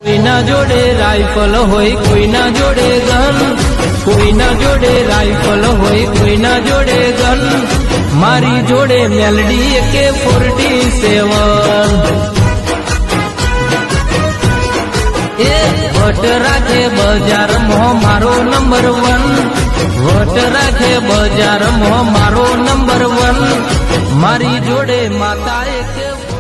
કોઈના જોડે રાઇફલ હોય, કોઈના જોડે ગન, કોઈના જોડે રાઇફલ હોય, કોઈના જોડે ગન, મારી જોડે મેલડી AK-47। એ વટ રાખે બજારમાં મારો નંબર 1, વટ રાખે બજારમાં મારો નંબર 1, મારી જોડે માતા AK-47।